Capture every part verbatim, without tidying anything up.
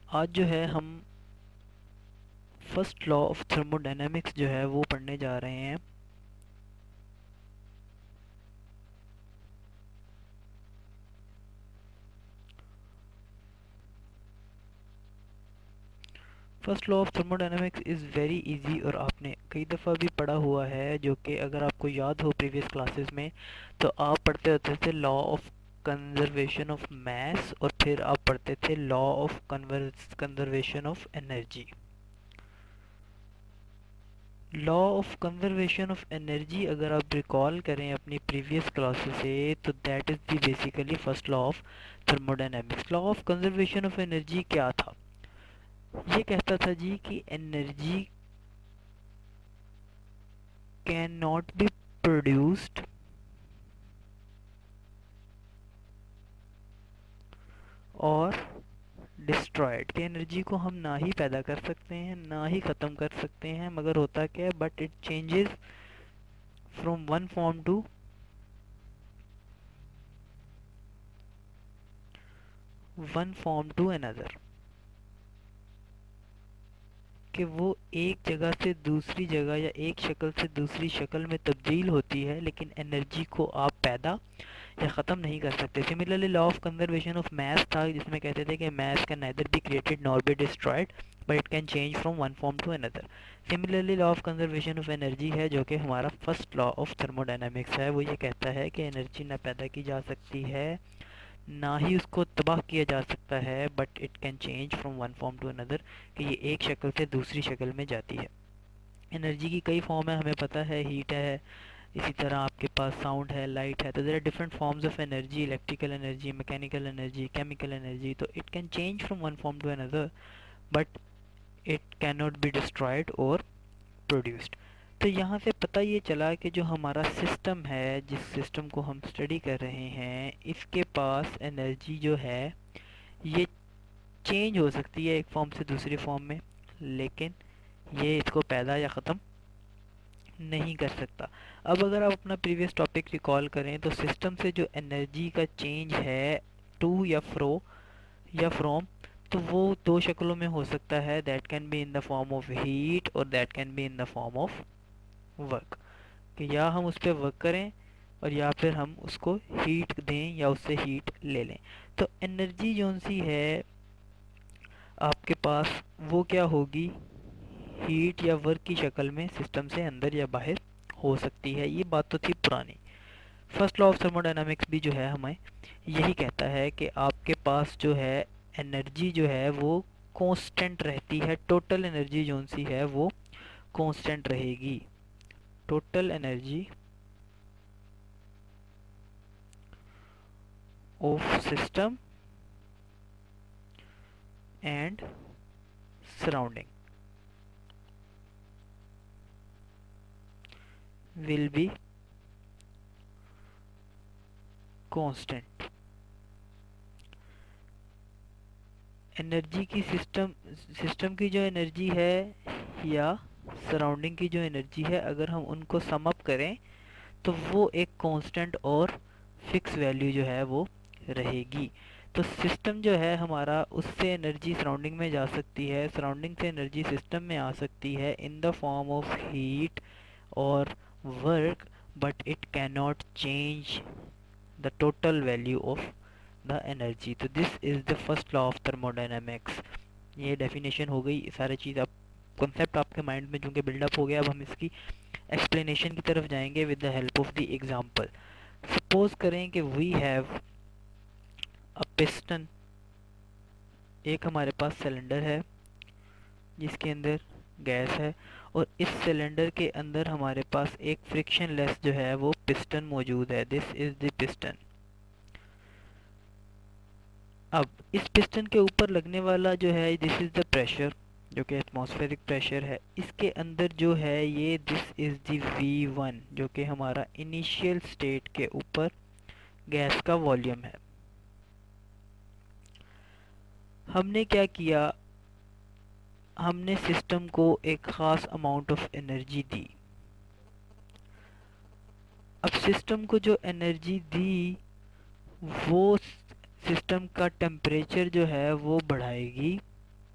आज जो है हम फर्स्ट लॉ ऑफ थर्मोडायनेमिक्स जो है वो पढ़ने जा रहे हैं। First law of thermodynamics is very easy और आपने कई दफ़ा भी पढ़ा हुआ है, जो कि अगर आपको याद हो प्रीवियस क्लासेस में तो आप पढ़ते होते थे law of conservation of mass और फिर आप पढ़ते थे law of conservation of energy. Law of conservation of energy अगर आप रिकॉल करें अपनी प्रीवियस क्लासेस से तो that is the basically first law of thermodynamics. Law of conservation of energy क्या था? ये कहता था जी कि energy can not be produced और डिस्ट्रॉयड, कि एनर्जी को हम ना ही पैदा कर सकते हैं ना ही ख़त्म कर सकते हैं, मगर होता क्या है, but it changes from one form to one form to another, कि वो एक जगह से दूसरी जगह या एक शक्ल से दूसरी शक्ल में तब्दील होती है, लेकिन एनर्जी को आप पैदा या ख़त्म नहीं कर सकते। Similarly law of conservation of math था, जिसमें कहते थे कि math can neither be created nor be destroyed but it can change from one form to another. Similarly law of conservation of energy है, जो कि हमारा फर्स्ट लॉ ऑफ थर्मोडायनामिक्स है। वो ये कहता है कि एनर्जी ना पैदा की जा सकती है ना ही उसको तबाह किया जा सकता है, but it can change from one form to another, कि ये एक शक्ल से दूसरी शक्ल में जाती है। एनर्जी की कई फॉर्म है, हमें पता है, हीट है, इसी तरह आपके पास साउंड है, लाइट है। तो there are different forms of energy, electrical energy, mechanical energy, chemical energy. तो it can change from one form to another but it can not be destroyed और प्रोड्यूस्ड। तो यहाँ से पता ये चला कि जो हमारा सिस्टम है, जिस सिस्टम को हम स्टडी कर रहे हैं, इसके पास एनर्जी जो है ये चेंज हो सकती है एक फॉर्म से दूसरी फॉर्म में, लेकिन ये इसको पैदा या ख़त्म नहीं कर सकता। अब अगर आप अपना प्रीवियस टॉपिक रिकॉल करें तो सिस्टम से जो एनर्जी का चेंज है टू या फ्रो या फ्रॉम, तो वो दो शक्लों में हो सकता है। That can be in the form of heat और that can be in the form of work, कि या हम उस पर वर्क करें और या फिर हम उसको हीट दें या उससे हीट ले लें। तो एनर्जी जौन सी है आपके पास वो क्या होगी, हीट या वर्क की शक्ल में सिस्टम से अंदर या बाहर हो सकती है। ये बात तो थी पुरानी। फर्स्ट लॉ ऑफ थर्मोडायनामिक्स भी जो है हमें यही कहता है कि आपके पास जो है एनर्जी जो है वो कांस्टेंट रहती है। टोटल एनर्जी जौन सी है वो कांस्टेंट रहेगी। Total energy of system and surrounding will be constant. Energy की सिस्टम सिस्टम की जो एनर्जी है या सराउंडिंग की जो एनर्जी है, अगर हम उनको सम अप करें तो वो एक कांस्टेंट और फिक्स वैल्यू जो है वो रहेगी। तो सिस्टम जो है हमारा, उससे एनर्जी सराउंडिंग में जा सकती है, सराउंडिंग से एनर्जी सिस्टम में आ सकती है in the form of heat और work, but it can not change the total value of the energy. तो this is the first law of thermodynamics. ये डेफिनेशन हो गई, सारी चीज़ आप कॉन्सेप्ट आपके माइंड में चूँकि बिल्डअप हो गया। अब हम इसकी एक्सप्लेनेशन की तरफ जाएंगे with the help of the example. Suppose करें कि वी हैव अ पिस्टन, एक हमारे पास सिलेंडर है जिसके अंदर गैस है, और इस सिलेंडर के अंदर हमारे पास एक फ्रिक्शन लेस जो है वो पिस्टन मौजूद है। This is the piston. अब इस पिस्टन के ऊपर लगने वाला जो है, दिस इज द प्रेशर, जो कि एटमॉस्फेरिक प्रेशर है। इसके अंदर जो है ये this is the V one, जो कि हमारा इनिशियल स्टेट के ऊपर गैस का वॉल्यूम है। हमने क्या किया, हमने सिस्टम को एक ख़ास अमाउंट ऑफ एनर्जी दी। अब सिस्टम को जो एनर्जी दी वो सिस्टम का टेम्परेचर जो है वो बढ़ाएगी,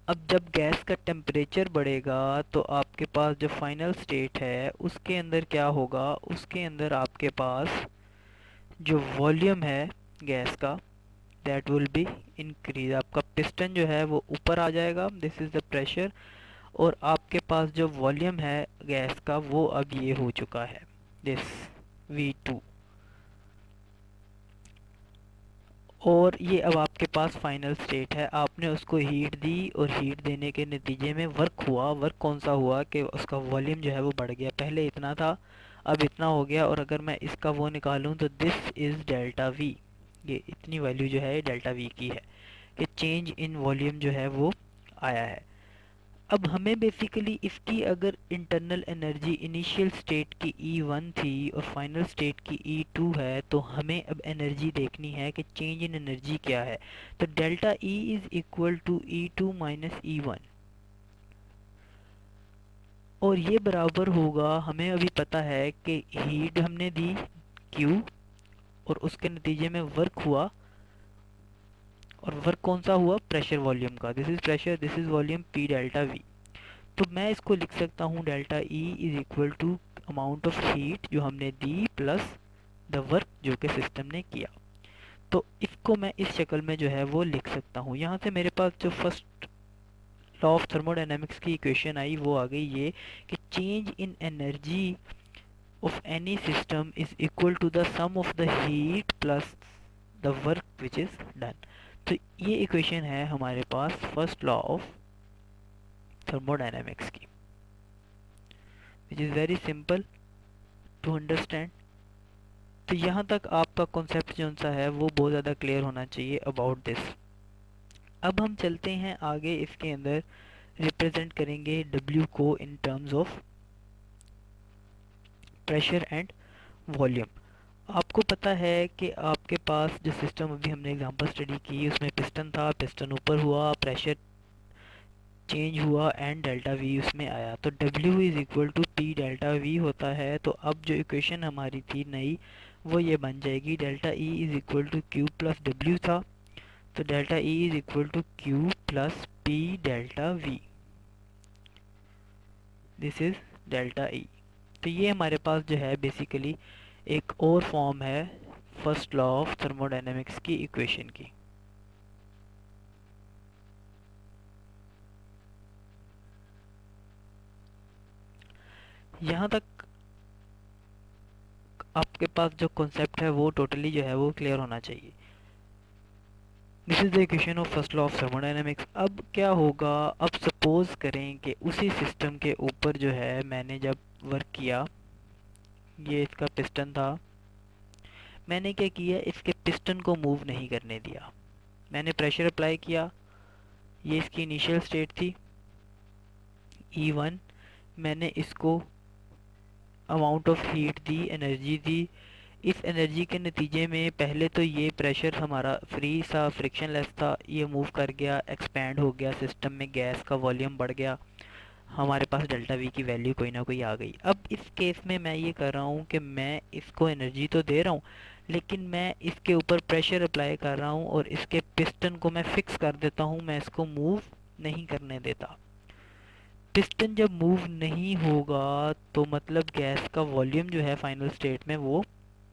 अब जब गैस का टेम्परेचर बढ़ेगा तो आपके पास जो फाइनल स्टेट है उसके अंदर क्या होगा, उसके अंदर आपके पास जो वॉल्यूम है गैस का दैट विल बी इंक्रीज। आपका पिस्टन जो है वो ऊपर आ जाएगा, दिस इज़ द प्रेशर, और आपके पास जो वॉल्यूम है गैस का वो अब ये हो चुका है दिस वी टू। और ये अब आपके पास फाइनल स्टेट है, आपने उसको हीट दी और हीट देने के नतीजे में वर्क हुआ। वर्क कौन सा हुआ कि उसका वॉल्यूम जो है वो बढ़ गया, पहले इतना था अब इतना हो गया। और अगर मैं इसका वो निकालूं तो दिस इज़ डेल्टा वी, ये इतनी वैल्यू जो है डेल्टा वी की है कि चेंज इन वॉल्यूम जो है वो आया है। अब हमें बेसिकली इसकी अगर इंटरनल एनर्जी इनिशियल स्टेट की ई वन थी और फाइनल स्टेट की ई टू है, तो हमें अब एनर्जी देखनी है कि चेंज इन एनर्जी क्या है। तो delta E is equal to E two minus E one, और ये बराबर होगा, हमें अभी पता है कि हीट हमने दी Q और उसके नतीजे में वर्क हुआ, और वर्क कौन सा हुआ, प्रेशर वॉल्यूम का। This is pressure, this is volume, P delta V। तो मैं इसको लिख सकता हूँ delta E is equal to amount of heat जो हमने दी प्लस द वर्क जो कि सिस्टम ने किया। तो इसको मैं इस शक्ल में जो है वो लिख सकता हूँ। यहाँ से मेरे पास जो फर्स्ट लॉ ऑफ थर्मोडायनेमिक्स की इक्वेशन आई वो आ गई ये कि change in energy of any system is equal to the sum of the heat plus the work which is done. तो ये इक्वेशन है हमारे पास फर्स्ट लॉ ऑफ थर्मोडायनेमिक्स की, which is very simple to understand. तो यहाँ तक आपका कॉन्सेप्ट जो सा है वो बहुत ज़्यादा क्लियर होना चाहिए अबाउट दिस। अब हम चलते हैं आगे, इसके अंदर रिप्रेजेंट करेंगे W को in terms of pressure and volume. आपको पता है कि आपके पास जो सिस्टम अभी हमने एग्जांपल स्टडी की उसमें पिस्टन था, पिस्टन ऊपर हुआ, प्रेशर चेंज हुआ एंड डेल्टा वी उसमें आया, तो W is equal to P delta V होता है। तो अब जो इक्वेशन हमारी थी नई वो ये बन जाएगी, delta E is equal to Q plus W था, तो delta E is equal to Q plus P delta V, this is delta E. तो ये हमारे पास जो है बेसिकली एक और फॉर्म है फर्स्ट लॉ ऑफ थर्मोडायनेमिक्स की इक्वेशन की। यहाँ तक आपके पास जो कॉन्सेप्ट है वो टोटली जो है वो क्लियर होना चाहिए। This is the equation of first law of thermodynamics. अब क्या होगा, अब सपोज करें कि उसी सिस्टम के ऊपर जो है मैंने जब वर्क किया, ये इसका पिस्टन था, मैंने क्या किया, इसके पिस्टन को मूव नहीं करने दिया, मैंने प्रेशर अप्लाई किया, ये इसकी इनिशियल स्टेट थी ई वन, मैंने इसको अमाउंट ऑफ हीट दी, एनर्जी दी। इस एनर्जी के नतीजे में पहले तो ये प्रेशर हमारा फ्री सा, फ्रिक्शनलेस था, ये मूव कर गया, एक्सपैंड हो गया, सिस्टम में गैस का वॉल्यूम बढ़ गया, हमारे पास डेल्टा वी की वैल्यू कोई ना कोई आ गई। अब इस केस में मैं ये कर रहा हूँ कि मैं इसको एनर्जी तो दे रहा हूँ लेकिन मैं इसके ऊपर प्रेशर अप्लाई कर रहा हूँ और इसके पिस्टन को मैं फिक्स कर देता हूँ, मैं इसको मूव नहीं करने देता। पिस्टन जब मूव नहीं होगा तो मतलब गैस का वॉल्यूम जो है फाइनल स्टेट में वो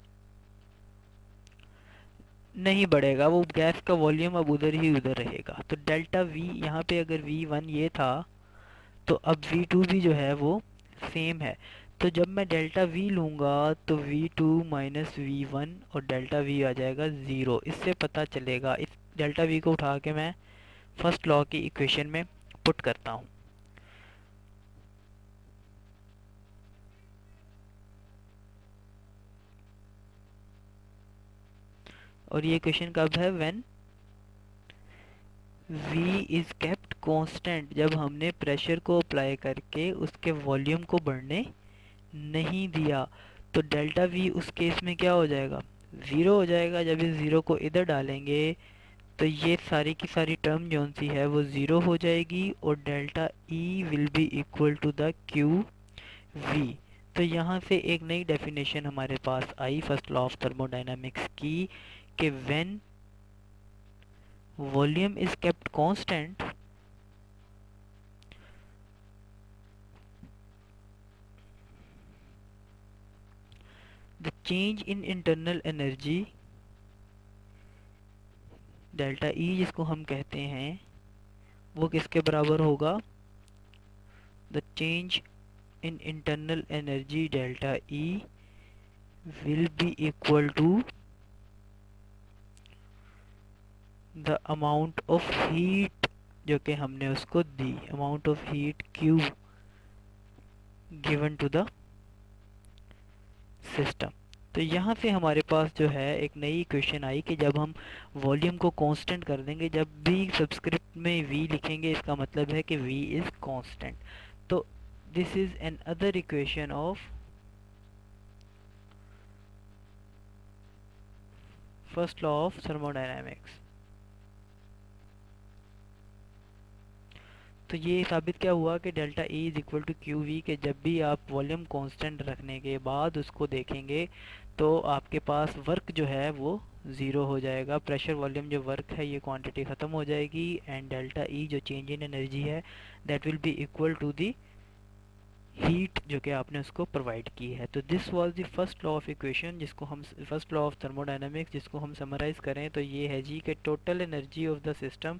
नहीं बढ़ेगा, वो गैस का वॉल्यूम अब उधर ही उधर रहेगा। तो डेल्टा वी यहाँ पे अगर वी वन ये था तो अब वी टू भी जो है वो सेम है। तो जब मैं डेल्टा वी लूँगा तो V two minus V one और डेल्टा वी आ जाएगा ज़ीरो। इससे पता चलेगा, इस डेल्टा वी को उठा के मैं फर्स्ट लॉ की इक्वेशन में पुट करता हूँ। और ये इक्वेशन कब है, when V is kept constant, जब हमने प्रेशर को अप्लाई करके उसके वॉल्यूम को बढ़ने नहीं दिया। तो डेल्टा V उस केस में क्या हो जाएगा, ज़ीरो हो जाएगा। जब इस ज़ीरो को इधर डालेंगे तो ये सारी की सारी टर्म जो सी है वो ज़ीरो हो जाएगी और delta E will be equal to the Q V. तो यहाँ से एक नई डेफिनेशन हमारे पास आई फर्स्ट लॉ ऑफ थर्मोडायनामिक्स की कि when volume is kept constant the change in internal energy delta E जिसको हम कहते हैं वो किसके बराबर होगा? The change in internal energy delta E will be equal to the amount of heat जो कि हमने उसको दी, amount of heat Q given to the system. तो यहाँ से हमारे पास जो है एक नई इक्वेशन आई कि जब हम वॉल्यूम को कांस्टेंट कर देंगे, जब भी सबस्क्रिप्ट में v लिखेंगे इसका मतलब है कि v इज कांस्टेंट। तो this is another equation of first law of thermodynamics. तो ये साबित क्या हुआ कि delta E is equal to Q V, के जब भी आप वॉल्यूम कांस्टेंट रखने के बाद उसको देखेंगे तो आपके पास वर्क जो है वो ज़ीरो हो जाएगा। प्रेशर वॉल्यूम जो वर्क है ये क्वांटिटी ख़त्म हो जाएगी एंड डेल्टा E जो चेंज इन एनर्जी है that will be equal to the heat जो कि आपने उसको प्रोवाइड की है। तो this was the first law of equation जिसको हम फर्स्ट लॉ ऑफ थर्मोडायनामिक्स जिसको हम समराइज़ करें तो ये है जी कि total energy of the system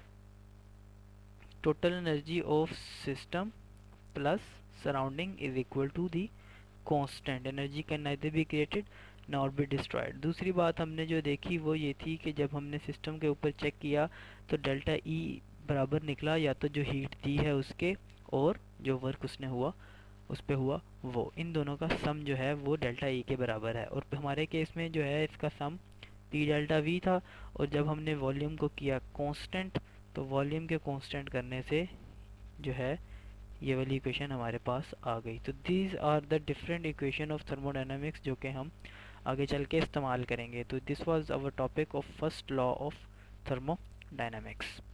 total energy of system plus surrounding is equal to the constant energy can neither be created nor be destroyed। दूसरी बात हमने जो देखी वो ये थी कि जब हमने सिस्टम के ऊपर चेक किया तो डेल्टा ई बराबर निकला या तो जो हीट दी है उसके और जो वर्क उसने हुआ उस पे हुआ वो, इन दोनों का सम जो है वो डेल्टा ई के बराबर है। और हमारे केस में जो है इसका सम पी डेल्टा वी था और जब हमने वॉल्यूम को किया कांस्टेंट तो वॉल्यूम के कांस्टेंट करने से जो है ये वाली इक्वेशन हमारे पास आ गई। तो these are the different equation of thermodynamics जो कि हम आगे चल के इस्तेमाल करेंगे। तो this was our topic of first law of thermodynamics.